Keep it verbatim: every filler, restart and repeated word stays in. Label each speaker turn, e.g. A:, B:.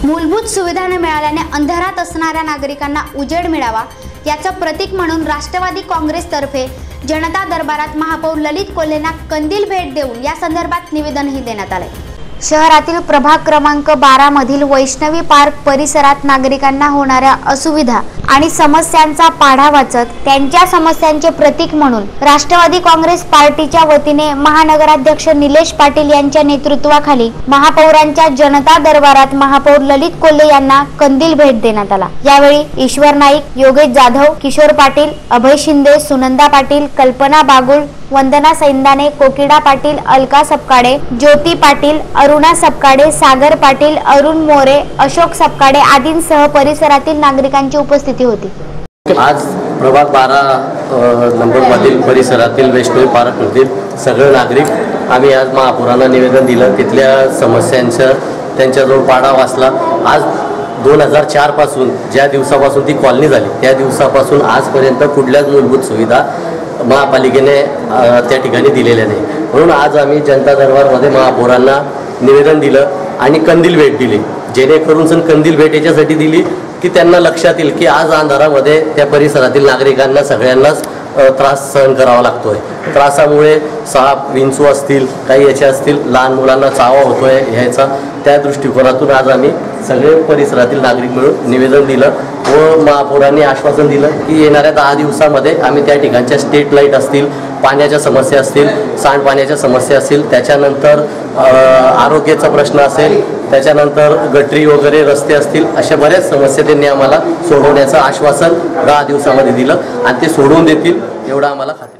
A: मूलभूत सुविधा न मिळाल्याने अंधारात असणाऱ्या नागरिकांना उजेड मिळावा याचं प्रतीक म्हणून राष्ट्रवादी काँग्रेसतर्फे जनता दरबारात महापौर ललित कोल्हेंना कंदील भेट देऊन या संदर्भात निवेदनही देण्यात आले। शहरातील प्रभाग क्रमांक बारा मधील वैष्णवी पार्क परिसरात नागरिकांना होणाऱ्या असुविधा आणि समस्यांचा पाढा वाचत त्यांच्या समस्यांचे प्रतीक म्हणून राष्ट्रवादी काँग्रेस पार्टीच्या वतीने महानगराध्यक्ष निलेश पाटील यांच्या नेतृत्वाखाली महापौरांच्या जनता दरबारात महापौर ललित कोल्हे यांना कंदील भेट देण्यात आला। यावेळी ईश्वर नाईक, योगेश जाधव, किशोर पाटील, अभय शिंदे, सुनंदा पाटील, कल्पना बागुल, वंदना सैंदाने, कोकिडा पाटील, अलका सपकाळे, ज्योती पाटील, अरुणा सपकाळे, सागर पाटील, अरुण मोरे, अशोक सपकाळे आदींसह परिसरातील नागरिकांची उपस्थिती होती।
B: आज प्रभाग बारा नंबर मधील परिसरातील वैष्णवी पार्क मधील सगळे नागरिक आम्ही आज महापौरांना निवेदन दिलं। तिथल्या समस्यांचा त्यांच्याजवळ पाढा वाचला। आज दोन हजार चार पासून ज्या दिवसापासून ती कॉलनी झाली त्या दिवसापासून आजपर्यंत कुठल्याच मूलभूत सुविधा महापालिकेने त्या ठिकाणी दिलेल्या नाही। म्हणून आज आम्ही जनता दरबारमध्ये महापौरांना निवेदन दिलं आणि कंदील भेट दिली, जेणेकरून सण कंदील भेट याच्यासाठी दिली की त्यांना लक्षात येईल की आज अंधारामध्ये त्या परिसरातील नागरिकांना सगळ्यांनाच त्रास सहन करावा लागतोय। त्रासामुळे साप, विंचू असतील, काही याचे असतील, लहान मुलांना चावा होतोय ह्याचा त्या दृष्टिकोनातून आज आम्ही सगळे परिसरातील नागरिक मिळून निवेदन दिलं व महापौरांनी आश्वासन दिलं की येणाऱ्या दहा दिवसामध्ये आम्ही त्या ठिकाणच्या स्ट्रीट लाईट असतील, पाण्याच्या समस्या असतील, सांडपाण्याच्या समस्या असतील, त्याच्यानंतर आरोग्याचा प्रश्न असेल, त्याच्यानंतर गटरी वगैरे रस्ते असतील, अशा बऱ्याच समस्या त्यांनी आम्हाला सोडवण्याचं आश्वासन दहा दिवसामध्ये दिलं आणि ते सोडवून देतील एवढं आम्हाला खात्री।